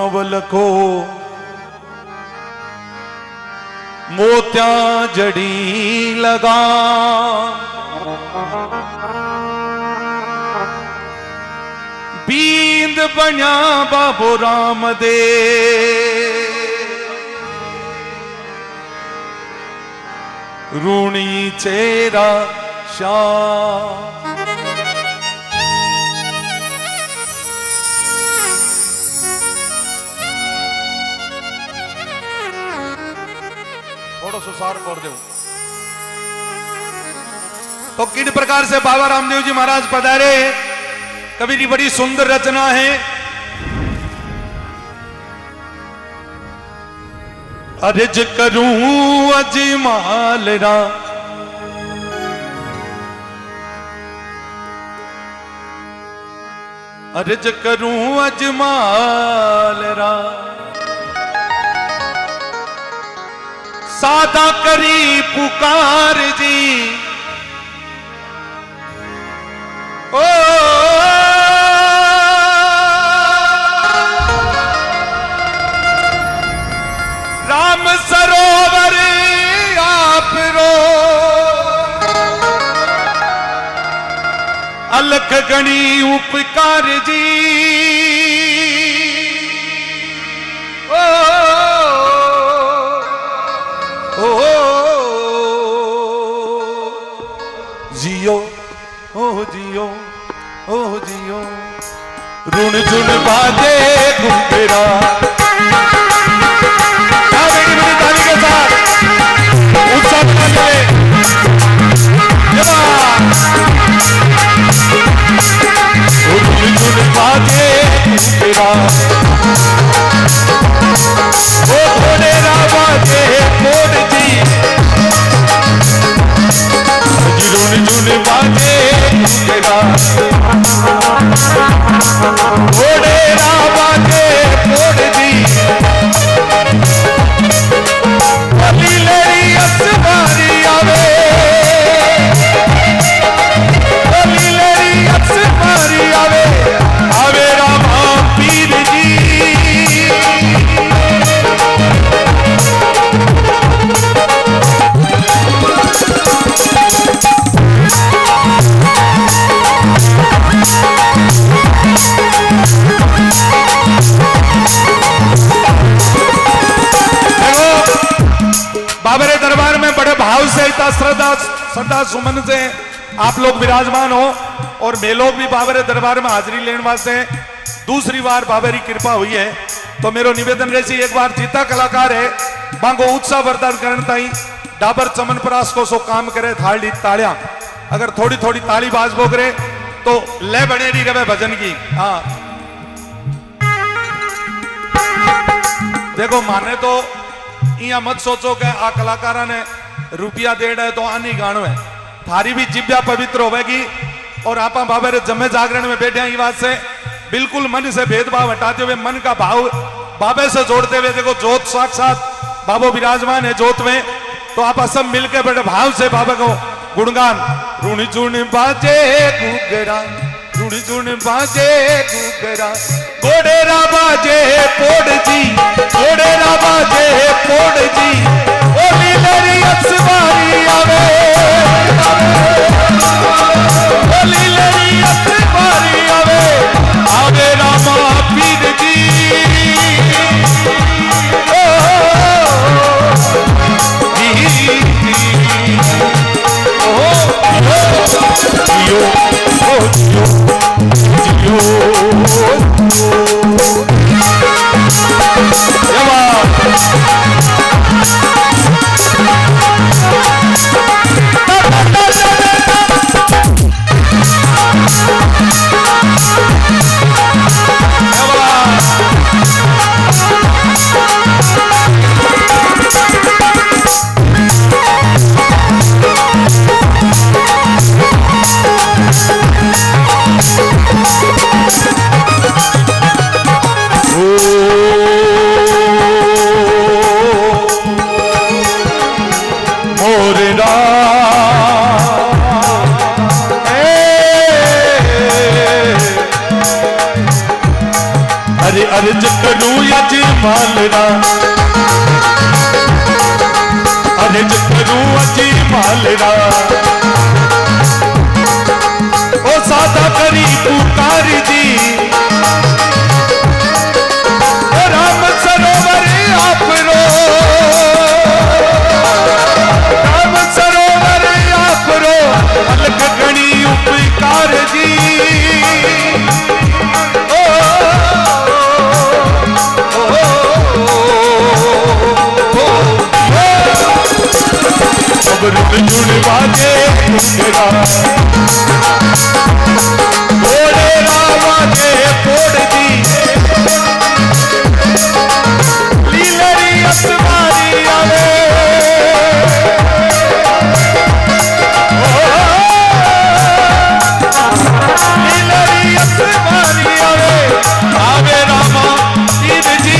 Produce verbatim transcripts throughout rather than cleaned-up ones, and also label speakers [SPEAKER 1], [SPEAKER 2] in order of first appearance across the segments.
[SPEAKER 1] नवलखो मोत्या जड़ी लगा बींद बन्या बाबो राम दे रूणी चेरा शाह थोड़ा सुसार कर दो। तो किन प्रकार से बाबा रामदेव जी महाराज पधारे, कवि की बड़ी सुंदर रचना है। अर्ज करूं अजमाल रा अर्ज करूं अजमाल रा सादा करी पुकार जी ओ राम सरोवर आप रो अलख गणी उपकार जी ओ ओ जियो ओ जियो ओ जियो रुण झुन बाजे घुंघरा बड़ी बड़ी ताली के साथ उत्साह चले रुण झुन बाजे घुंघरा ओ थोड़े राबाजे मोड़ जी रुन झुन बाजे घुंघरा थोड़े राबाजे मोड़ जी लीलेरी असमारी आवे लीलेरी असमारी आवे आवे रामा पीर जी बाबरे दरबार में बड़े भाव से इतना श्रद्धा श्रद्धा सुमन से आप लोग विराजमान हो और मैं लोग भी बाबरे दरबार में हाजिरी लेने वास्ते दूसरी बार बाबरी कृपा हुई है। तो मेरो निवेदन रही एक बार जीता कलाकार है मांगो उत्साह वर्धन करने ताई डाबर चमन परास को सो काम करे थाली तालियां अगर थोड़ी थोड़ी ताली बाज बोगरे तो ले बनेरी रवे भजन की। हाँ देखो माने तो इया मत सोचो कि आ कलाकारा ने रुपया देना है तो आनी गानो है, थारी भी जिब्या पवित्र होगी। और आपा बाबा रे जमे जागरण में बैठे हैं बात से बिल्कुल मन से भेदभाव हटाते हुए मन का भाव बाबे से जोड़ते हुए देखो जोत साक्षात बाबो विराजमान है जोत में। तो आप सब मिलकर बड़े भाव से बाबा को गुणगान रुणी चुन बाजे घुघरा रुणी चुन बाजे घुघरा घोड़ेरा बाजे पोड़ जी घोड़ेरा बाजे पोड़ जी ओ लीलेरी असमारी आवे ओ लीलेरी असमारी आवे आवे रामा पीर जी ओ जी ओ जियो ओ जियो जियो अर्ज करूं अज मालरा, अर्ज करूं अज मालरा, ओ सादा करी पुकार जी, ओ राम सरोवर आप रो, राम सरोवर आप रो, अलग गणी उपकार जी। जुड़वाजे घोड़े रावाजे फोड़ दी, लीलरी असमारी आवे, लीलरी असमारी आवे, आवे रामा पीर जी।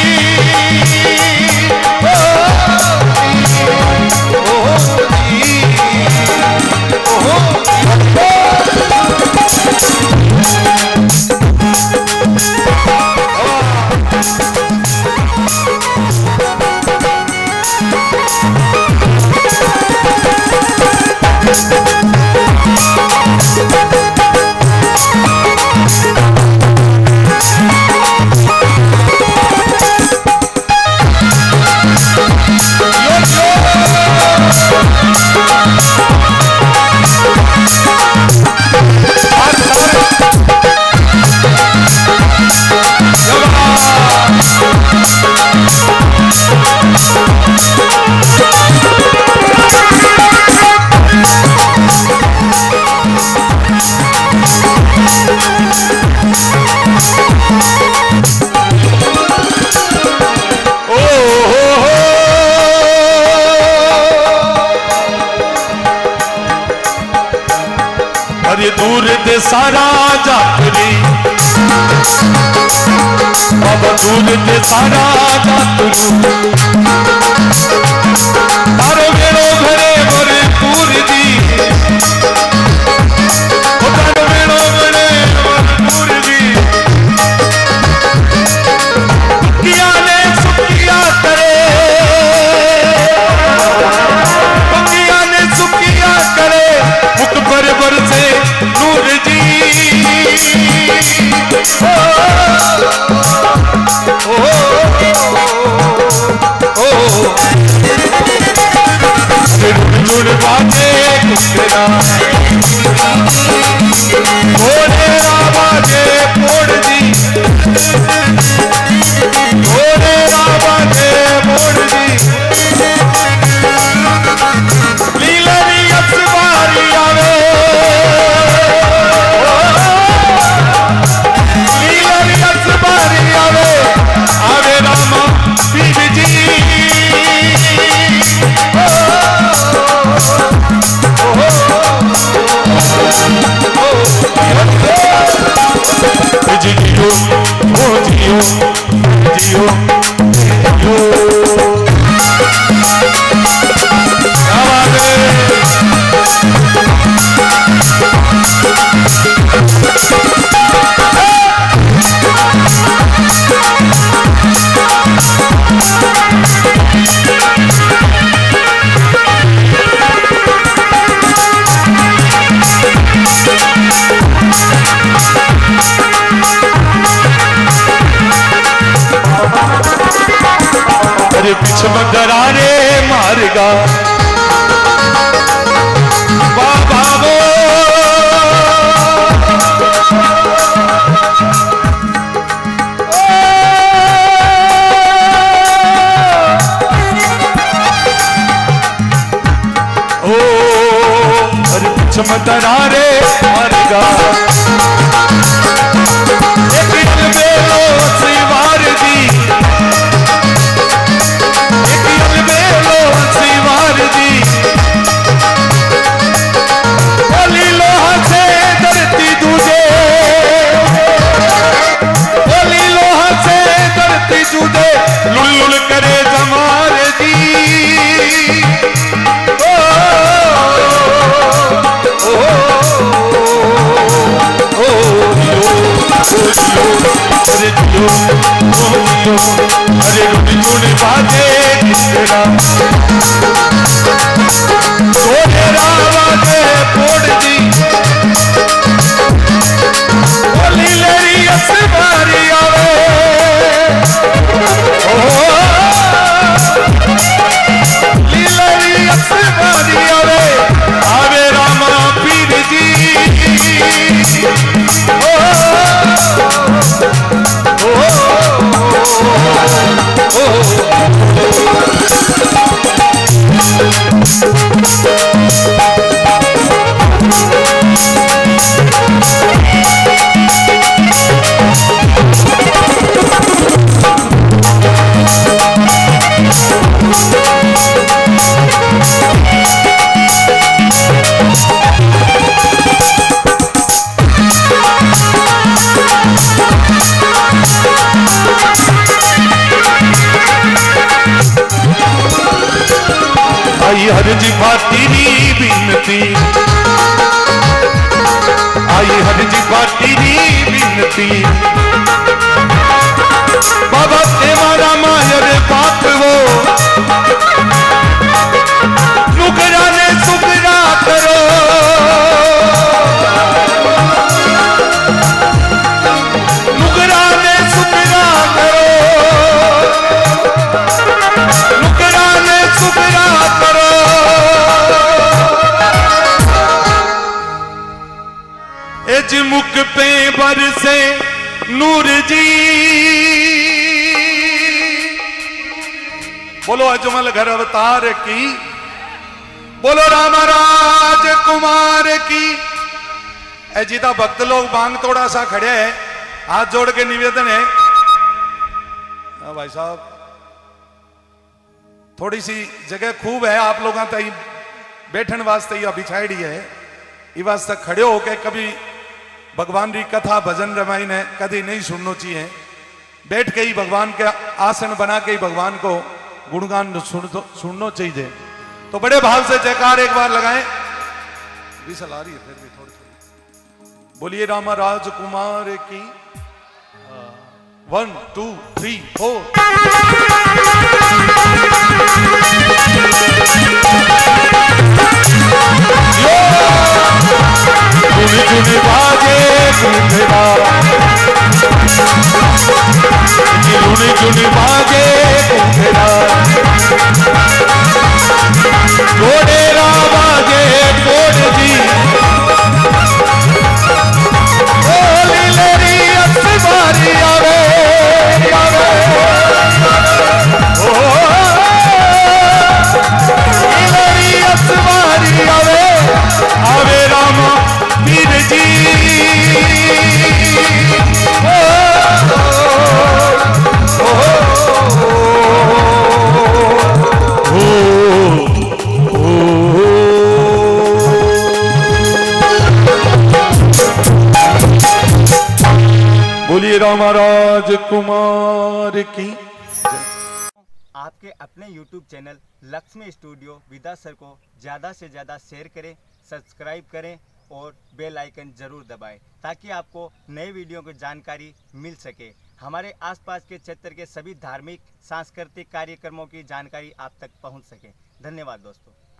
[SPEAKER 1] दूर दे सारा जातरी, बाबा दूर दे सारा जातरू, तारो वेड़ो घरे मोरे पूर दी, तारो वेड़ो घरे मोरे पूर दी, किया ने सुखिया करे, किया ने सुखिया करे, मुख पर बरसे नूर जी। ओ, ओ, ओ, ओ, जुड़ बाजे कुकरा, घोड़े रावाजे फोड़ दी, घोड़े रावाजे फोड़ दी, लीलरी असवारी आवे, आवे रामा पीर जी। जियो ओ जियो जियो जियो दरारे मारगा बाबा वो ओ अरे पिछम दरारे मारगा एक बेलो सिवार दी लुल करे जमार दी ओ, ओ, ओ, ओ, अरे रुनी चुनी बाजे तेरा तोरे रावाजे पोड़ दी बोली लेरी असबारी आवे ओ लीलेरी असबारी आवे आवे रामा पीर जी ओ ओ आई हर जी बाती नी बिनती आई हर जी बाती नी बिनती बाबा तेरा मायर पाप वो नुकरा ने सुकरा करो नुकरा ने सुकरा करो नुकरा ने सुकरा करो एज मुख पे बरसे नूर जी बोलो अजमल घर अवतार की बोलो रामराज कुमार की। अजीता भक्त लोग बांग थोड़ा सा खड़े है हाथ जोड़ के निवेदन है हाँ भाई साहब थोड़ी सी जगह खूब है आप लोगों तई बैठन वास्ते या बिछाड़ी है ये वास्ते खड़े होके कभी भगवान की कथा भजन रामायण है कभी नहीं सुनना चाहिए बैठ के ही भगवान के आसन बना के ही भगवान को गुणगान सुन सुनना चाहिए। तो बड़े भाव से जयकार एक बार लगाएं भी सलाह रही है फिर भी थोड़ी थोड़ी बोलिए रामा राजकुमार की वन टू थ्री फोर चुनी चुनी बाजे कुंभेरा चुनी चुनी बाजे कुंभेरा जोड़े रावाजे कोड जी बोली लेरी असबारी आवे आवे ओ लेरी असबारी आवे आवे रामा पीर जी ओ ओ ओ बोलिए रामराज कुमार की।
[SPEAKER 2] आपके अपने YouTube चैनल लक्ष्मी स्टूडियो विदा सर को ज़्यादा से ज़्यादा शेयर करें, सब्सक्राइब करें और बेल आइकन ज़रूर दबाएं ताकि आपको नए वीडियो की जानकारी मिल सके। हमारे आसपास के क्षेत्र के सभी धार्मिक सांस्कृतिक कार्यक्रमों की जानकारी आप तक पहुंच सके। धन्यवाद दोस्तों।